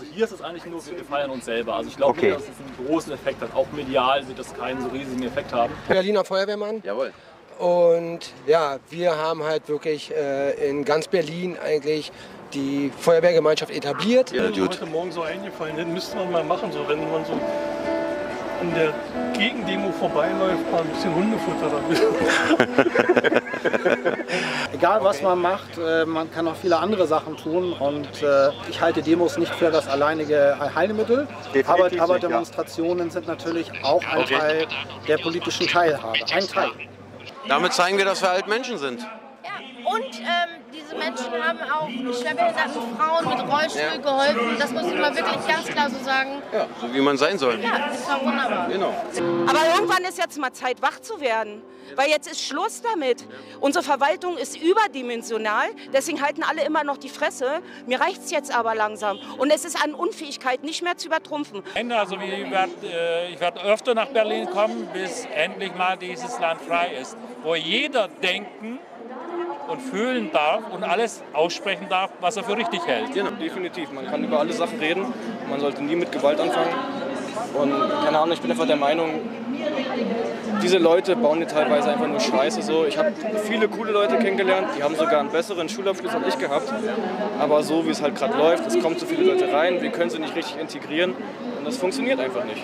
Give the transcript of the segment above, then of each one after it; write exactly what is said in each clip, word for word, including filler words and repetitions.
hier ist es eigentlich nur, wir feiern uns selber. Also ich glaube Okay. nicht, dass es einen großen Effekt hat. Auch medial wird das keinen so riesigen Effekt haben. Berliner Feuerwehrmann. Jawohl. Und ja, wir haben halt wirklich äh, in ganz Berlin eigentlich die Feuerwehrgemeinschaft etabliert. Ja, Wenn mir gut. heute Morgen so eingefallen, das müsste man mal machen, so, wenn man so an der Gegendemo vorbeiläuft, mal ein bisschen Hundefutter damit. Egal was man macht, äh, man kann auch viele andere Sachen tun und äh, ich halte Demos nicht für das alleinige Heilmittel, aber, Definitiv aber nicht, ja. Demonstrationen sind natürlich auch ein Okay. Teil der politischen Teilhabe, ein Teil. Damit zeigen wir, dass wir halt Menschen sind. Ja, und ähm, diese Menschen haben auch schwerbehinderten Frauen mit Rollstuhl geholfen. Das muss ich mal wirklich ganz klar so sagen. Ja, so wie man sein soll. Ja, das war wunderbar. Genau. Aber irgendwann ist jetzt mal Zeit, wach zu werden. Weil jetzt ist Schluss damit. Unsere Verwaltung ist überdimensional, deswegen halten alle immer noch die Fresse. Mir reicht es jetzt aber langsam. Und es ist an Unfähigkeit nicht mehr zu übertrumpfen. Also ich werde ich werd öfter nach Berlin kommen, bis endlich mal dieses Land frei ist. Wo jeder denken und fühlen darf und alles aussprechen darf, was er für richtig hält. Genau. Definitiv, man kann über alle Sachen reden. Man sollte nie mit Gewalt anfangen. Und keine Ahnung, ich bin einfach der Meinung, diese Leute bauen hier teilweise einfach nur Scheiße. So. Ich habe viele coole Leute kennengelernt, die haben sogar einen besseren Schulabschluss als ich gehabt. Aber so wie es halt gerade läuft, es kommen zu viele Leute rein, wir können sie nicht richtig integrieren und das funktioniert einfach nicht.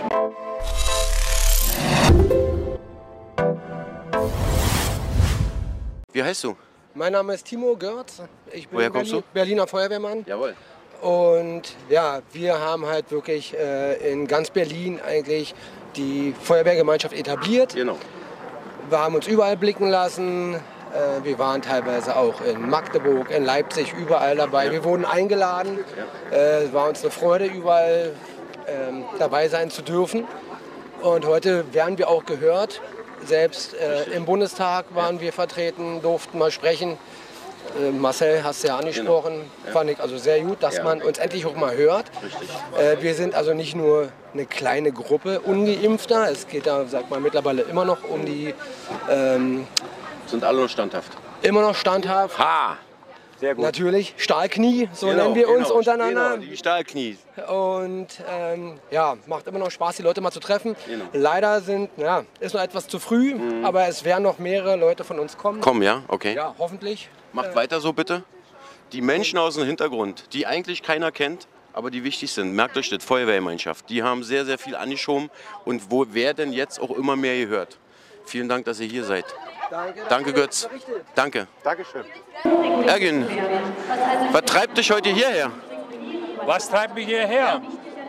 Wie heißt du? Mein Name ist Timo Görz. Ich bin Woher kommst Berlin, Berliner Feuerwehrmann. Jawohl. Und ja, wir haben halt wirklich äh, in ganz Berlin eigentlich die Feuerwehrgemeinschaft etabliert. Genau. Wir haben uns überall blicken lassen. Äh, wir waren teilweise auch in Magdeburg, in Leipzig, überall dabei. Ja. Wir wurden eingeladen. Ja. Äh, es war uns eine Freude, überall ähm, dabei sein zu dürfen. Und heute werden wir auch gehört. Selbst äh, im Bundestag waren wir vertreten, durften mal sprechen. Äh, Marcel, hast du ja angesprochen, Genau. Ja. fand ich also sehr gut, dass Ja. man uns endlich auch mal hört. Richtig. Äh, wir sind also nicht nur eine kleine Gruppe Ungeimpfter, es geht da, sagt man, mittlerweile immer noch um die, ähm, Sind alle noch standhaft. immer noch standhaft. Ha! Sehr gut. Natürlich, Stahlknie, so Genau, nennen wir uns genau, untereinander. Genau, die Stahlknie. Und ähm, ja, macht immer noch Spaß, die Leute mal zu treffen. Genau. Leider sind, ja, ist noch etwas zu früh, Mhm. aber es werden noch mehrere Leute von uns kommen. Komm, ja, okay. Ja, hoffentlich. Macht weiter so bitte. Die Menschen aus dem Hintergrund, die eigentlich keiner kennt, aber die wichtig sind, merkt euch das, Feuerwehrgemeinschaft. Die haben sehr, sehr viel angeschoben und wo werden jetzt auch immer mehr gehört. Vielen Dank, dass ihr hier seid. Danke, Danke Götz. Danke. Dankeschön. Ergin, was treibt dich heute hierher? Was treibt mich hierher?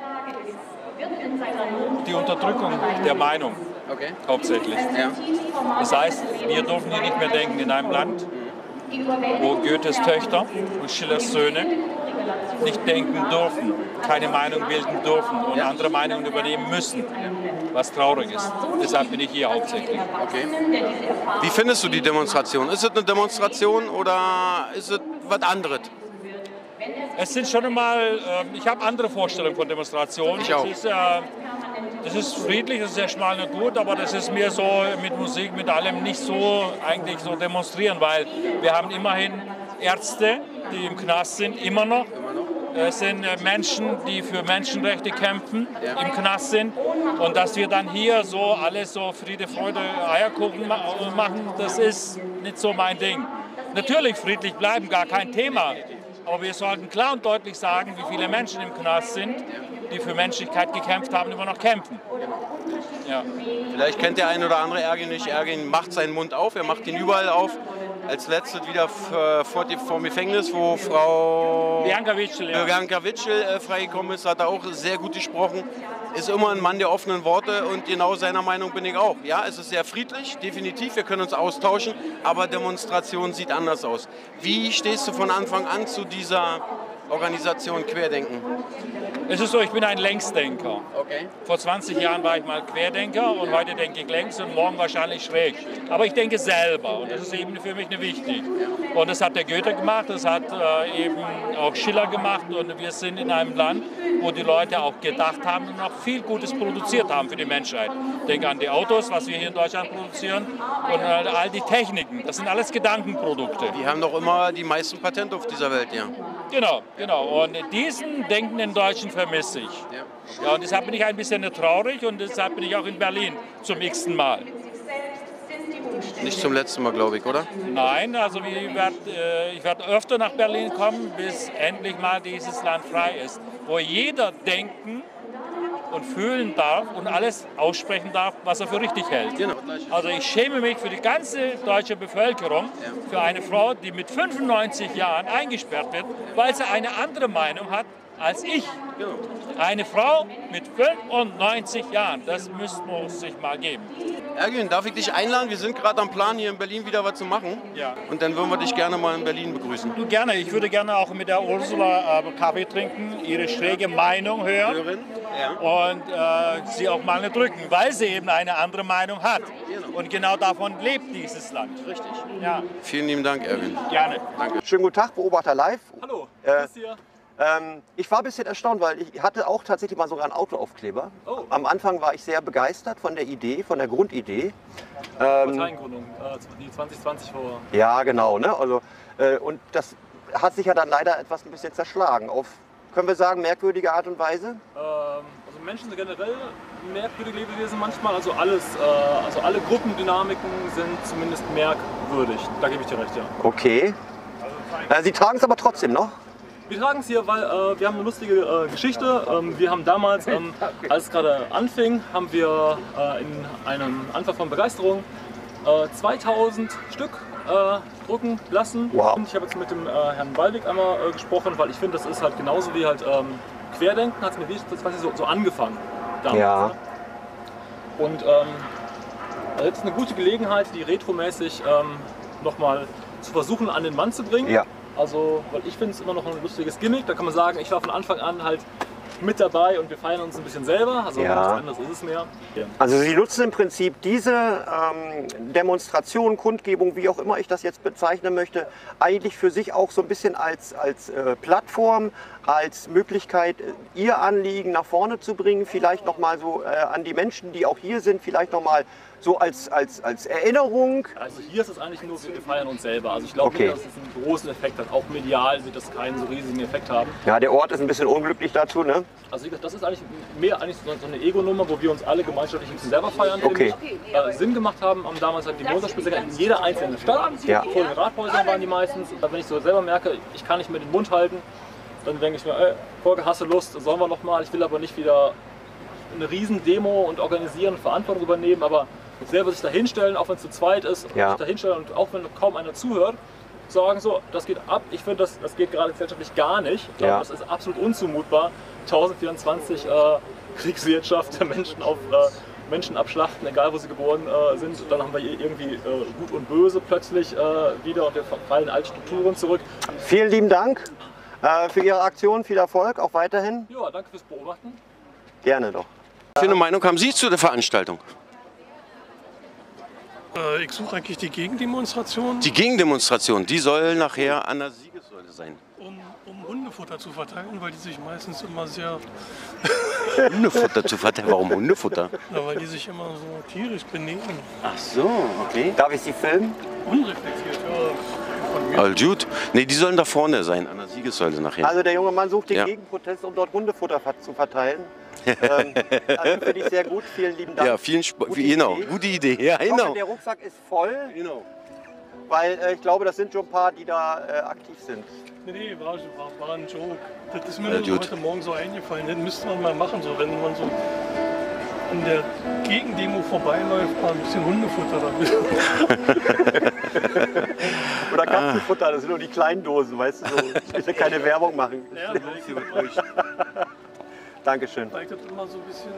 Die Unterdrückung der Meinung, Okay. hauptsächlich. Ja. Das heißt, wir dürfen hier nicht mehr denken in einem Land, wo Goethes Töchter und Schillers Söhne nicht denken dürfen, keine Meinung bilden dürfen und andere Meinungen übernehmen müssen, was traurig ist. Deshalb bin ich hier hauptsächlich. Okay. Wie findest du die Demonstration? Ist es eine Demonstration oder ist es was anderes? Es sind schon einmal, äh, ich habe andere Vorstellungen von Demonstrationen. Ich auch. Das ist, äh, das ist friedlich, das ist erstmal nicht gut, aber das ist mir so mit Musik, mit allem nicht so eigentlich so demonstrieren, weil wir haben immerhin Ärzte, die im Knast sind, immer noch. Es sind äh, Menschen, die für Menschenrechte kämpfen, Ja. im Knast sind. Und dass wir dann hier so alles so Friede, Freude, Eierkuchen ma machen, das ist nicht so mein Ding. Natürlich friedlich bleiben, gar kein Thema. Aber wir sollten klar und deutlich sagen, wie viele Menschen im Knast sind, die für Menschlichkeit gekämpft haben, immer noch kämpfen. Ja. Vielleicht kennt der ein oder andere Ergin nicht. Ergin macht seinen Mund auf, er macht ihn überall auf. Als letztes wieder vor dem Gefängnis, wo Frau Bianca Witschel, ja. Bianca Witschel äh, freigekommen ist, hat er auch sehr gut gesprochen. Ist immer ein Mann der offenen Worte und genau seiner Meinung bin ich auch. Ja, es ist sehr friedlich, definitiv, wir können uns austauschen, aber Demonstration sieht anders aus. Wie stehst du von Anfang an zu dieser Organisation Querdenken? Es ist so, ich bin ein Längsdenker. Okay. Vor zwanzig Jahren war ich mal Querdenker und heute denke ich längs und morgen wahrscheinlich schräg. Aber ich denke selber und das ist eben für mich nicht wichtig. Und das hat der Goethe gemacht, das hat äh, eben auch Schiller gemacht und wir sind in einem Land, wo die Leute auch gedacht haben und auch viel Gutes produziert haben für die Menschheit. Ich denke an die Autos, was wir hier in Deutschland produzieren und äh, all die Techniken. Das sind alles Gedankenprodukte. Die haben doch immer die meisten Patente auf dieser Welt, ja. Genau, genau. Und diesen denkenden Deutschen vermisse ich. Ja, und deshalb bin ich ein bisschen traurig und deshalb bin ich auch in Berlin zum x-ten Mal. Nicht zum letzten Mal, glaube ich, oder? Nein, also ich werde äh, werd öfter nach Berlin kommen, bis endlich mal dieses Land frei ist, wo jeder denken und fühlen darf und alles aussprechen darf, was er für richtig hält. Genau. Also ich schäme mich für die ganze deutsche Bevölkerung, für eine Frau, die mit fünfundneunzig Jahren eingesperrt wird, weil sie eine andere Meinung hat als ich. Eine Frau mit fünfundneunzig Jahren, das müsste es sich mal geben. Ergün, darf ich dich einladen? Wir sind gerade am Plan, hier in Berlin wieder was zu machen. Ja. Und dann würden wir dich gerne mal in Berlin begrüßen. Du, gerne. Ich würde gerne auch mit der Ursula äh, Kaffee trinken, ihre schräge Meinung hören. Hören? Ja. Und äh, sie auch mal drücken, weil sie eben eine andere Meinung hat. Und genau davon lebt dieses Land. Richtig. Ja. Vielen lieben Dank, Ergün. Gerne. Danke. Schönen guten Tag, Beobachter live. Hallo, Äh, grüß dir. Ähm, ich war ein bisschen erstaunt, weil ich hatte auch tatsächlich mal sogar einen Autoaufkleber. Oh. Am Anfang war ich sehr begeistert von der Idee, von der Grundidee. Ähm, Parteiengründung, äh, die zwanzig zwanzig vor. ja, genau. Ne? Also, äh, und das hat sich ja dann leider etwas ein bisschen zerschlagen. Auf, können wir sagen, merkwürdige Art und Weise? Ähm, also Menschen sind generell merkwürdige Lebewesen manchmal. Also alles, äh, also alle Gruppendynamiken sind zumindest merkwürdig. Da gebe ich dir recht, ja. Okay. Äh, Sie tragen es aber trotzdem noch? Wir tragen es hier, weil äh, wir haben eine lustige äh, Geschichte. Ähm, wir haben damals, ähm, als es gerade anfing, haben wir äh, in einem Anfall von Begeisterung äh, zweitausend Stück äh, drucken lassen. Wow. Und ich habe jetzt mit dem äh, Herrn Waldwig einmal äh, gesprochen, weil ich finde, das ist halt genauso wie halt ähm, Querdenken, hat es mir quasi so, so angefangen damals. Ja. Ne? Und ähm, also jetzt ist eine gute Gelegenheit, die retromäßig ähm, nochmal zu versuchen an den Mann zu bringen. Ja. Also, weil ich finde es immer noch ein lustiges Gimmick. Da kann man sagen, ich war von Anfang an halt mit dabei und wir feiern uns ein bisschen selber. Also Ja. nichts anderes ist es mehr. Ja. Also Sie nutzen im Prinzip diese ähm, Demonstration, Kundgebung, wie auch immer ich das jetzt bezeichnen möchte, eigentlich für sich auch so ein bisschen als, als äh, Plattform, als Möglichkeit, Ihr Anliegen nach vorne zu bringen, vielleicht nochmal so äh, an die Menschen, die auch hier sind, vielleicht nochmal so als, als, als Erinnerung. Also hier ist es eigentlich nur, wir feiern uns selber. Also ich glaube Okay. nicht, dass es einen großen Effekt hat. Auch medial wird das keinen so riesigen Effekt haben. Ja, der Ort ist ein bisschen unglücklich dazu, ne? Also wie gesagt, das ist eigentlich mehr eigentlich so so eine Ego-Nummer, wo wir uns alle gemeinschaftlich ein bisschen selber feiern. Okay. Nämlich, äh, Sinn gemacht haben, haben damals halt die Montagsspielsänger in jeder einzelnen Stadt. Ja. Vor den Rathäusern waren die meistens. Wenn ich so selber merke, ich kann nicht mehr den Mund halten, dann denke ich mir, ey, Volker, hast du Lust, sollen wir noch mal. Ich will aber nicht wieder eine Riesen-Demo und organisieren und Verantwortung übernehmen, aber selber sich da hinstellen, auch wenn es zu zweit ist, Ja. sich da hinstellen und auch wenn kaum einer zuhört, sagen so, das geht ab. Ich finde, das, das geht gerade gesellschaftlich gar nicht. Ich glaube, Ja. das ist absolut unzumutbar. tausendvierundzwanzig äh, Kriegswirtschaft, Menschen auf äh, Menschen abschlachten, egal wo sie geboren äh, sind. Dann haben wir hier irgendwie äh, Gut und Böse plötzlich äh, wieder und wir fallen in alte Strukturen zurück. Vielen lieben Dank äh, für Ihre Aktion, viel Erfolg, auch weiterhin. Ja, danke fürs Beobachten. Gerne doch. Was für eine Meinung haben Sie zu der Veranstaltung? Äh, ich suche eigentlich die Gegendemonstration, Die Gegendemonstration, die soll nachher an der Siegessäule sein. um, um Hundefutter zu verteilen, weil die sich meistens immer sehr, Hundefutter zu verteilen. Warum Hundefutter? na, weil die sich immer so tierisch benehmen. Ach so, okay. Darf ich Sie filmen? Unreflektiert, ja. Von mir. All gut. Nee, die sollen da vorne sein, an der Siegessäule nachher. Also der junge Mann sucht den Ja. Gegenprotest, um dort Hundefutter ver- zu verteilen. ähm, also finde ich sehr gut, vielen lieben Dank. Ja, vielen Spaß. Gute Genau, Idee. gute Idee. Ja, Ich hoffe, genau. der Rucksack ist voll, Genau. weil äh, ich glaube, das sind schon ein paar, die da äh, aktiv sind. Nee, nee, war, war, war ein Joke. Das ist mir Ja, nur gut. heute Morgen so eingefallen. Das müsste man mal machen, so, wenn man so an der Gegendemo vorbeiläuft, mal ein bisschen Hundefutter damit. Oder Katzenfutter, das sind nur die kleinen Dosen, weißt du, so. Ich will keine Werbung machen. Ja, weil ich, weil Dankeschön. ich das immer so ein bisschen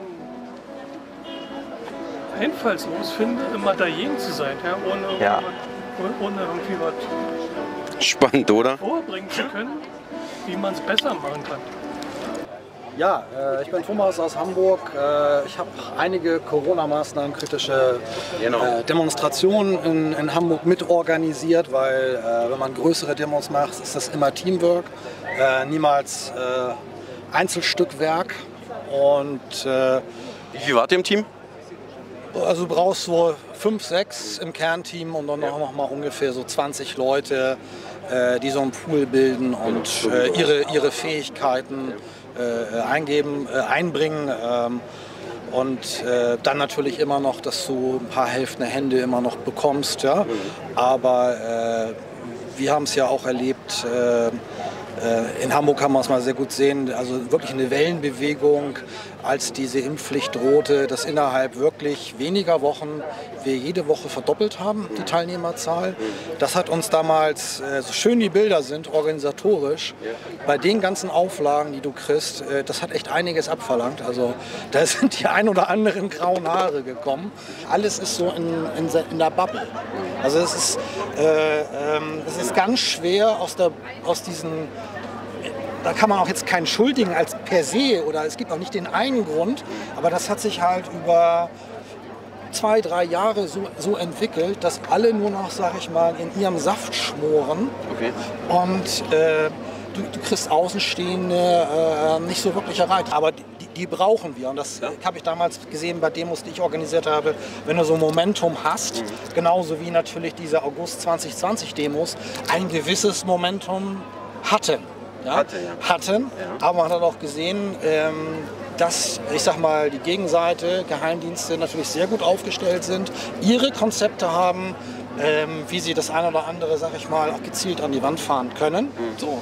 einfallslos finde, immer dagegen zu sein, ja, ohne, irgendwie Ja. was- ohne irgendwie was Spannend, oder? vorbringen zu können, wie man es besser machen kann. Ja, äh, ich bin Thomas aus Hamburg. Äh, ich habe einige Corona-Maßnahmen kritische Genau. äh, Demonstrationen in, in Hamburg mitorganisiert, weil äh, wenn man größere Demos macht, ist das immer Teamwork, äh, niemals äh, Einzelstückwerk. Und äh, Wie viel wart ihr im Team? also du brauchst so fünf, sechs im Kernteam und dann noch, noch mal ungefähr so zwanzig Leute äh, die so einen Pool bilden und äh, ihre, ihre Fähigkeiten äh, eingeben, äh, einbringen. Ähm, und äh, dann natürlich immer noch, dass du ein paar helfende Hände immer noch bekommst. Ja? Aber äh, wir haben es ja auch erlebt, äh, in Hamburg kann man es mal sehr gut sehen, also wirklich eine Wellenbewegung, als diese Impfpflicht drohte, dass innerhalb wirklich weniger Wochen wir jede Woche verdoppelt haben, die Teilnehmerzahl. Das hat uns damals, so schön die Bilder sind, organisatorisch, bei den ganzen Auflagen, die du kriegst, das hat echt einiges abverlangt. Also da sind die ein oder anderen grauen Haare gekommen. Alles ist so in, in, in der Bubble. Also es ist, äh, ähm, es ist ganz schwer aus, der, aus diesen... Da kann man auch jetzt keinen schuldigen als per se oder es gibt auch nicht den einen Grund, aber das hat sich halt über zwei, drei Jahre so, so entwickelt, dass alle nur noch, sag ich mal, in ihrem Saft schmoren. Okay. Und äh, du, du kriegst Außenstehende äh, nicht so wirklich erreicht. Aber die, die brauchen wir und das ja. habe ich damals gesehen bei Demos, die ich organisiert habe. Wenn du so ein Momentum hast, mhm. genauso wie natürlich diese August zwanzig zwanzig Demos, ein gewisses Momentum hatten. Ja, Hatte, ja. hatten, ja. aber man hat auch gesehen, ähm, dass, ich sag mal, die Gegenseite, Geheimdienste natürlich sehr gut aufgestellt sind, ihre Konzepte haben, ähm, wie sie das eine oder andere, sag ich mal, auch gezielt an die Wand fahren können. Mhm. So.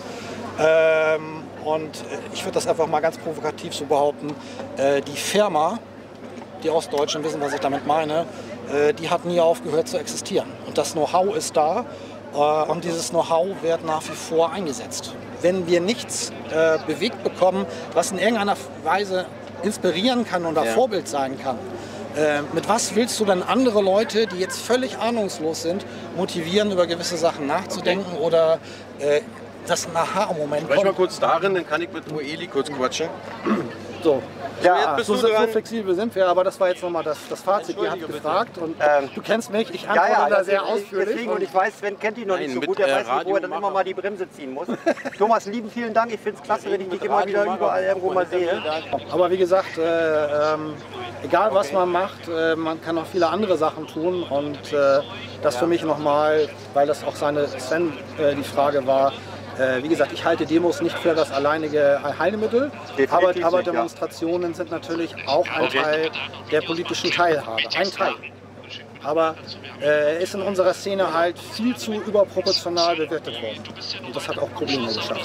Ähm, und ich würde das einfach mal ganz provokativ so behaupten, äh, die Firma, die Ostdeutschen wissen, was ich damit meine, äh, die hat nie aufgehört zu existieren. Und das Know-how ist da äh, und dieses Know-how wird nach wie vor eingesetzt. Wenn wir nichts äh, bewegt bekommen, was in irgendeiner Weise inspirieren kann oder ja. Vorbild sein kann, äh, mit was willst du dann andere Leute, die jetzt völlig ahnungslos sind, motivieren, über gewisse Sachen nachzudenken okay. oder äh, das Aha-Moment kommt? Sprech mal kurz darin, dann kann ich mit Noeli kurz quatschen. So. Ja, so, so flexibel sind wir, aber das war jetzt nochmal das, das Fazit. Ihr habt gefragt und ähm, du kennst mich, ich antworte ja, ja, da sehr ausführlich. Deswegen, und ich weiß, Sven kennt ihn noch nicht so gut, der äh, weiß nicht, wo er dann immer mal die Bremse ziehen muss. Thomas, lieben vielen Dank, ich finde es klasse, wenn ich dich immer wieder überall irgendwo mal sehe. Aber wie gesagt, äh, ähm, egal was man macht, äh, man kann auch viele andere Sachen tun und äh, das für mich nochmal, weil das auch seine Sven äh, die Frage war, wie gesagt, ich halte Demos nicht für das alleinige Heilmittel, aber, aber Demonstrationen sind natürlich auch ein okay. Teil der politischen Teilhabe, ein Teil. Aber äh, ist in unserer Szene halt viel zu überproportional bewertet worden. Und das hat auch Probleme geschaffen.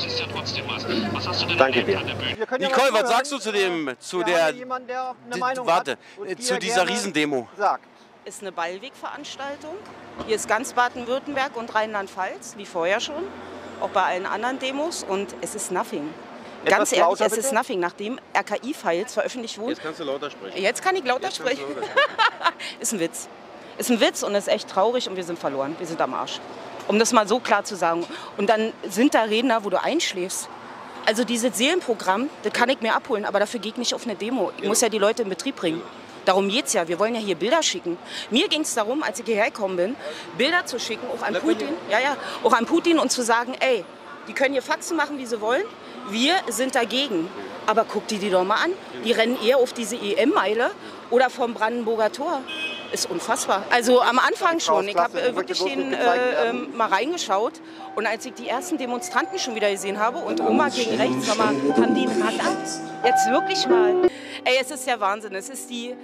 Danke dir. Nicole, was sagst du zu dem, zu der, jemand, der eine Meinung warte, hat zu dieser Riesendemo? Sagt. Ist eine Ballwegveranstaltung. Hier ist ganz Baden-Württemberg und Rheinland-Pfalz, wie vorher schon. Auch bei allen anderen Demos und es ist nothing. Etwas Ganz ehrlich, es bitte? ist nothing. Nachdem R K I-Files veröffentlicht wurden. Jetzt kannst du lauter sprechen. Jetzt kann ich lauter Jetzt sprechen. Lauter sprechen. Ist ein Witz. Ist ein Witz und ist echt traurig und wir sind verloren. Wir sind am Arsch. Um das mal so klar zu sagen. Und dann sind da Redner, wo du einschläfst. Also dieses Seelenprogramm, das kann ich mir abholen, aber dafür gehe ich nicht auf eine Demo. Ich genau. muss ja die Leute in Betrieb bringen. Darum geht es ja. Wir wollen ja hier Bilder schicken. Mir ging es darum, als ich hierher gekommen bin, Bilder zu schicken, auch an Putin, ja, ja, auch an Putin und zu sagen, ey, die können hier Faxen machen, wie sie wollen. Wir sind dagegen. Aber guck die die doch mal an. Die rennen eher auf diese E M-Meile oder vom Brandenburger Tor. Ist unfassbar. Also am Anfang schon. Ich habe äh, wirklich den, äh, äh, mal reingeschaut. Und als ich die ersten Demonstranten schon wieder gesehen habe und Oma gegen rechts, sag mal, haben die einen Radar? Jetzt wirklich mal. Ey, es ist der Wahnsinn. Es ist die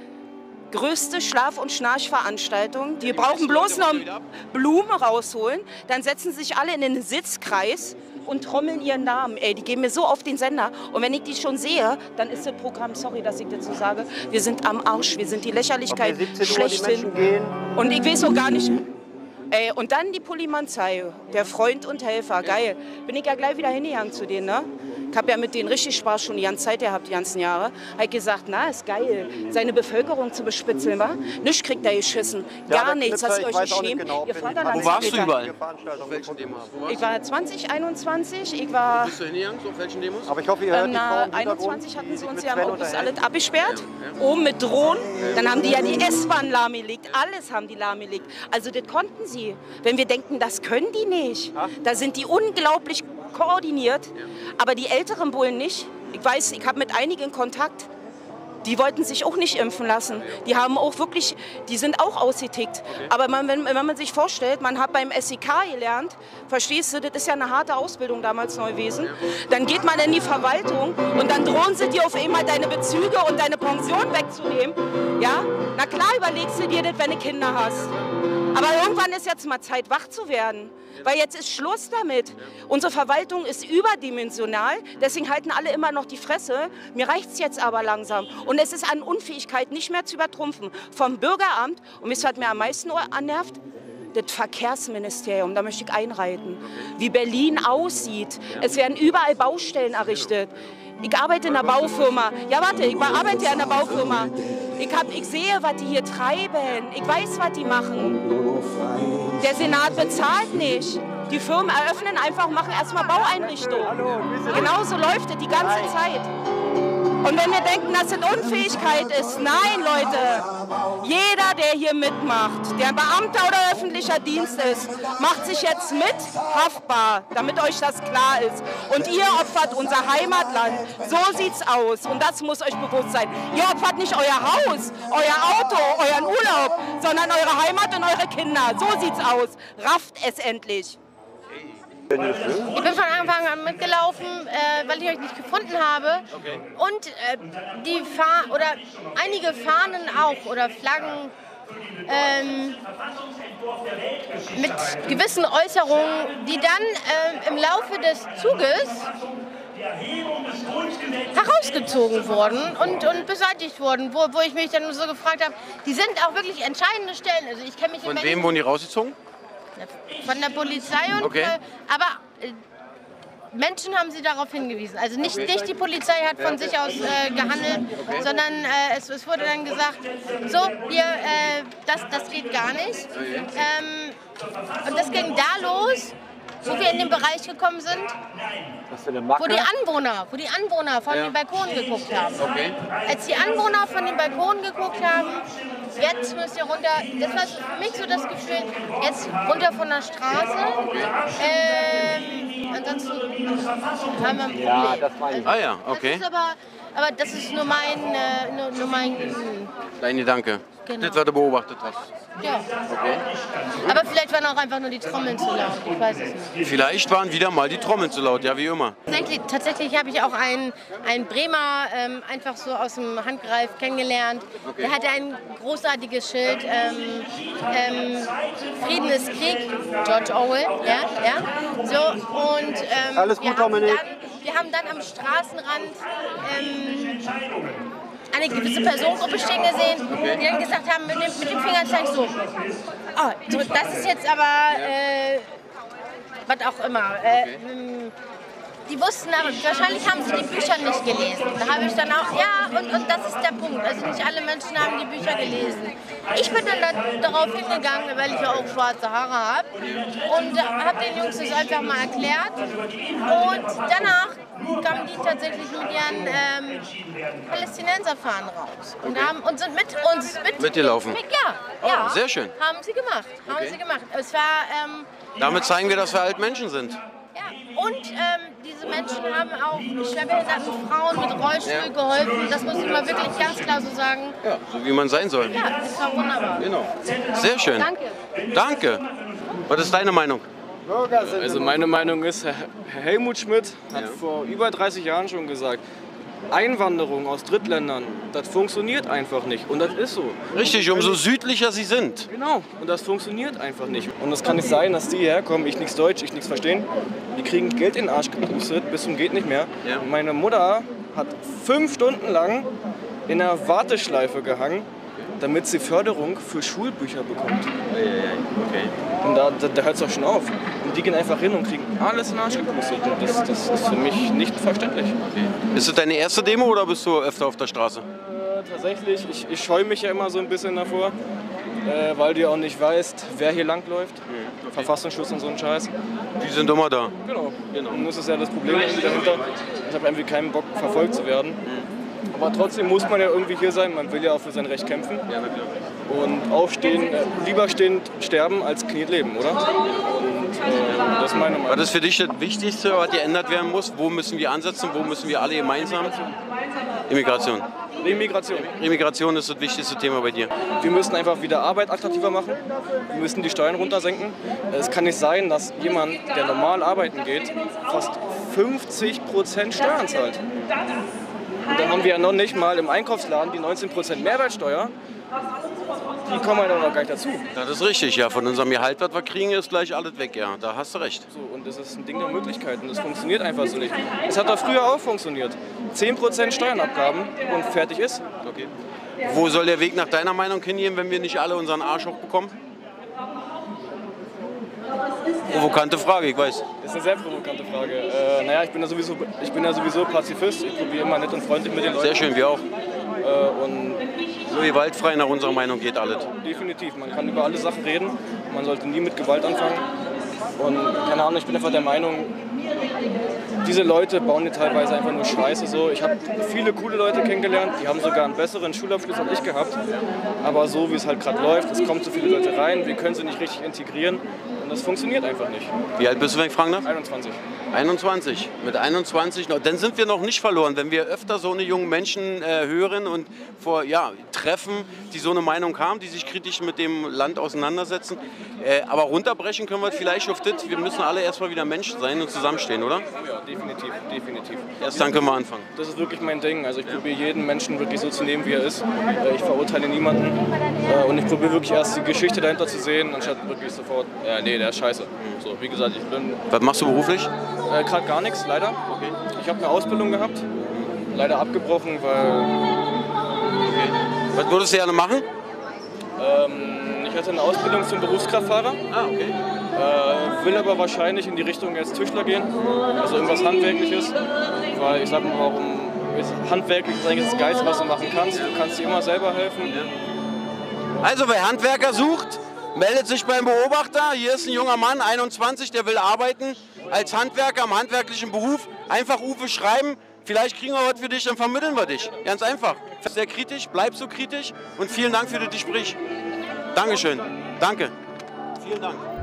größte Schlaf- und Schnarchveranstaltung. Die brauchen bloß noch Blumen rausholen. Dann setzen sich alle in den Sitzkreis und trommeln ihren Namen. Ey, die gehen mir so auf den Sender. Und wenn ich die schon sehe, dann ist das Programm, sorry, dass ich das so sage, wir sind am Arsch, wir sind die Lächerlichkeit schlechthin. Und ich weiß auch gar nicht... Ey, und dann die Polizei, der Freund und Helfer, geil. Bin ich ja gleich wieder hingegangen zu denen, ne? Ich habe ja mit denen richtig Spaß schon die ganze Zeit gehabt, die ganzen Jahre. Habe ich gesagt, na, ist geil, seine Bevölkerung zu bespitzeln, wa? Nichts kriegt er geschissen, gar ja, nichts, dass ihr euch nicht schämt. Genau, Wo warst du überall? Auf welchen Demos? Ich war zwanzig einundzwanzig, ich war... Bist du hingegangen, auf welchen Demos? Aber ich hoffe, ihr hört ähm, die Frau im einundzwanzig hatten sie uns ja im August alles abgesperrt, ja, ja. oben mit Drohnen. Dann haben die ja die S-Bahn lahmgelegt, alles haben die lahmgelegt. Also das konnten sie. Wenn wir denken, das können die nicht. Da sind die unglaublich koordiniert, aber die älteren Bullen nicht. Ich weiß, ich habe mit einigen Kontakt. Die wollten sich auch nicht impfen lassen. Die haben auch wirklich, die sind auch ausgetickt. Aber man, wenn, wenn man sich vorstellt, man hat beim S E K gelernt, verstehst du, das ist ja eine harte Ausbildung damals neu gewesen. Dann geht man in die Verwaltung und dann drohen sie dir auf einmal deine Bezüge und deine Pension wegzunehmen. Ja? Na klar überlegst du dir das, wenn du Kinder hast. Aber irgendwann ist jetzt mal Zeit, wach zu werden. Weil jetzt ist Schluss damit. Unsere Verwaltung ist überdimensional, deswegen halten alle immer noch die Fresse. Mir reicht es jetzt aber langsam. Und es ist an Unfähigkeit nicht mehr zu übertrumpfen. Vom Bürgeramt, und wisst ihr, was mir am meisten annervt? Das Verkehrsministerium, da möchte ich einreiten. Wie Berlin aussieht. Es werden überall Baustellen errichtet. Ich arbeite in einer Baufirma. Ja, warte, ich arbeite ja in einer Baufirma. Ich, hab, ich sehe, was die hier treiben. Ich weiß, was die machen. Der Senat bezahlt nicht. Die Firmen eröffnen einfach und machen erstmal Baueinrichtungen. Genauso läuft es die ganze Zeit. Und wenn wir denken, dass das Unfähigkeit ist, nein, Leute, jeder, der hier mitmacht, der Beamter oder öffentlicher Dienst ist, macht sich jetzt mit haftbar, damit euch das klar ist. Und ihr opfert unser Heimatland. So sieht's aus. Und das muss euch bewusst sein. Ihr opfert nicht euer Haus, euer Auto, euren Urlaub, sondern eure Heimat und eure Kinder. So sieht's aus. Rafft es endlich. Ich bin von Anfang an mitgelaufen, äh, weil ich euch nicht gefunden habe. Okay. Und äh, die Fa oder einige Fahnen auch oder Flaggen ähm, mit gewissen Äußerungen, die dann äh, im Laufe des Zuges herausgezogen wurden und, und beseitigt wurden, wo, wo ich mich dann so gefragt habe, die sind auch wirklich entscheidende Stellen. Also ich kenne mich in Von Berlin- wem wurden die rausgezogen? Von der Polizei und Okay. äh, aber äh, Menschen haben sie darauf hingewiesen. Also nicht, nicht die Polizei hat von sich aus äh, gehandelt, sondern äh, es, es wurde dann gesagt, so, hier, äh, das, das geht gar nicht. Ähm, und das ging da los, wo wir in den Bereich gekommen sind, wo die Anwohner, wo die Anwohner von Ja. den Balkonen geguckt haben. Okay. Als die Anwohner von den Balkonen geguckt haben, jetzt müsst ihr runter, das war so für mich so das Gefühl, jetzt runter von der Straße. Ähm, ansonsten haben wir ein Problem. Ja, das meine ich. Ah ja, okay. Das ist aber, aber das ist nur mein, äh, nur, nur mein Dein Gedanke. Genau. Das, was du beobachtet hast. ja. Okay. Aber vielleicht waren auch einfach nur die Trommeln zu laut, ich weiß es nicht. Vielleicht waren wieder mal die Trommeln zu laut, ja wie immer. Tatsächlich, tatsächlich habe ich auch einen, einen Bremer ähm, einfach so aus dem Handgreif kennengelernt. Okay. Der hatte ein großartiges Schild, ähm, ähm, Frieden ist Krieg, George Orwell. Ja, ja. So, und, ähm, Alles gut, wir haben Dominik. Dann, wir haben dann am Straßenrand ähm, eine gewisse Personengruppe stehen gesehen, die dann gesagt haben, mit dem, mit dem Fingerzeichen so, oh, so, das ist jetzt aber, äh, was auch immer. Äh, ähm, Die wussten aber, wahrscheinlich haben sie die Bücher nicht gelesen. Da habe ich dann auch, ja, und, und das ist der Punkt. Also nicht alle Menschen haben die Bücher gelesen. Ich bin dann da, darauf hingegangen, weil ich ja auch schwarze Haare habe und äh, habe den Jungs das einfach mal erklärt. Und danach kamen die tatsächlich mit ihren ähm, Palästinenserfahnen raus und, haben, und sind mit uns mit, Mitgelaufen? Mit, ja, Oh, ja, sehr schön. Haben sie gemacht, haben Okay. sie gemacht. Es war ähm, Damit zeigen wir, dass wir halt Menschen sind. ja, und ähm, diese Menschen haben auch schwerbehinderten Frauen mit Rollstuhl Ja. geholfen. Das muss ich mal wirklich ganz klar so sagen. Ja, so wie man sein soll. Ja, das war wunderbar. Genau. Sehr schön. Danke. Danke. Was ist deine Meinung? Also meine Meinung ist, Herr Helmut Schmidt hat vor über dreißig Jahren schon gesagt, Einwanderung aus Drittländern, das funktioniert einfach nicht. Und das ist so. Richtig, umso südlicher sie sind. Genau, und das funktioniert einfach nicht. Und es kann nicht sein, dass die hierher kommen, ich nichts Deutsch, ich nichts verstehen. Die kriegen Geld in den Arsch gepustet, bis zum geht nicht mehr. Ja. Und meine Mutter hat fünf Stunden lang in einer Warteschleife gehangen, damit sie Förderung für Schulbücher bekommt. Okay. Und da, da, da hört es auch schon auf. Und die gehen einfach hin und kriegen alles in den Arsch gepustet. Und das, das ist für mich nicht verständlich. Ist das deine erste Demo oder bist du öfter auf der Straße? Äh, tatsächlich, ich, ich scheue mich ja immer so ein bisschen davor, äh, weil du ja auch nicht weißt, wer hier langläuft. Okay. Verfassungsschutz und so ein Scheiß. Die sind immer da. Genau. genau. Und das ist ja das Problem dahinter. Ich habe irgendwie keinen Bock, verfolgt zu werden. Aber trotzdem muss man ja irgendwie hier sein, man will ja auch für sein Recht kämpfen. Ja, natürlich. Und aufstehen, äh, lieber stehend sterben als kniend leben, oder? Und äh, das ist meine Meinung. Was ist für dich das Wichtigste, was geändert werden muss? Wo müssen wir ansetzen? Wo müssen wir alle gemeinsam? Immigration. Remigration. Remigration ist das wichtigste Thema bei dir. Wir müssen einfach wieder Arbeit attraktiver machen. Wir müssen die Steuern runtersenken. Es kann nicht sein, dass jemand, der normal arbeiten geht, fast fünfzig Prozent Steuern zahlt. Und dann haben wir ja noch nicht mal im Einkaufsladen die neunzehn Prozent Mehrwertsteuer. Die kommen halt auch noch gar nicht dazu. Das ist richtig, ja. Von unserem Gehalt, was wir kriegen, ist gleich alles weg, ja. Da hast du recht. So, und das ist ein Ding der Möglichkeiten. Das funktioniert einfach so nicht. Es hat doch früher auch funktioniert. zehn Prozent Steuernabgaben und fertig ist. Okay. Wo soll der Weg nach deiner Meinung hingehen, wenn wir nicht alle unseren Arsch hochbekommen? Provokante Frage, ich weiß. Das ist eine sehr provokante Frage. Äh, naja, ich bin, ja sowieso, ich bin ja sowieso Pazifist. Ich probiere immer nett und freundlich mit den Leuten. Sehr schön, wir auch. Äh, und so gewaltfrei nach unserer Meinung geht alles. Definitiv. Man kann über alle Sachen reden. Man sollte nie mit Gewalt anfangen. Und keine Ahnung, ich bin einfach der Meinung, diese Leute bauen hier teilweise einfach nur Scheiße. So. Ich habe viele coole Leute kennengelernt, die haben sogar einen besseren Schulabschluss als ich gehabt. Aber so wie es halt gerade läuft, es kommen zu viele Leute rein, wir können sie nicht richtig integrieren. Und das funktioniert einfach nicht. Wie alt bist du, wenn ich fragen darf? einundzwanzig. einundzwanzig. Mit einundzwanzig noch. Dann sind wir noch nicht verloren. Wenn wir öfter so eine jungen Menschen äh, hören und vor ja, treffen, die so eine Meinung haben, die sich kritisch mit dem Land auseinandersetzen. Äh, aber runterbrechen können wir vielleicht auf das. Wir müssen alle erstmal wieder Menschen sein und zusammenstehen, oder? Ja, definitiv, definitiv. Erst dann können wir anfangen. Das ist wirklich mein Ding. Also ich probiere jeden Menschen wirklich so zu nehmen, wie er ist. Äh, ich verurteile niemanden. Äh, und ich probiere wirklich erst die Geschichte dahinter zu sehen, anstatt wirklich sofort, ja, nee, der ist scheiße. So, wie gesagt, ich bin... Was machst du beruflich? Äh, Gerade gar nichts, leider. Okay. Ich habe eine Ausbildung gehabt, leider abgebrochen, weil... Okay. Was würdest du gerne machen? Ähm, ich hatte eine Ausbildung zum Berufskraftfahrer. Ah, okay. Äh, will aber wahrscheinlich in die Richtung jetzt Tischler gehen, also irgendwas Handwerkliches, weil ich sag mal, warum handwerklich ist eigentlich das Geilste, was du machen kannst. Du kannst dir immer selber helfen. Also wer Handwerker sucht, meldet sich beim Beobachter. Hier ist ein junger Mann, einundzwanzig, der will arbeiten als Handwerker im handwerklichen Beruf. Einfach Uwe schreiben, vielleicht kriegen wir was für dich, dann vermitteln wir dich. Ganz einfach. Sehr kritisch, bleib so kritisch und vielen Dank für das Gespräch. Dankeschön. Danke. Vielen Dank.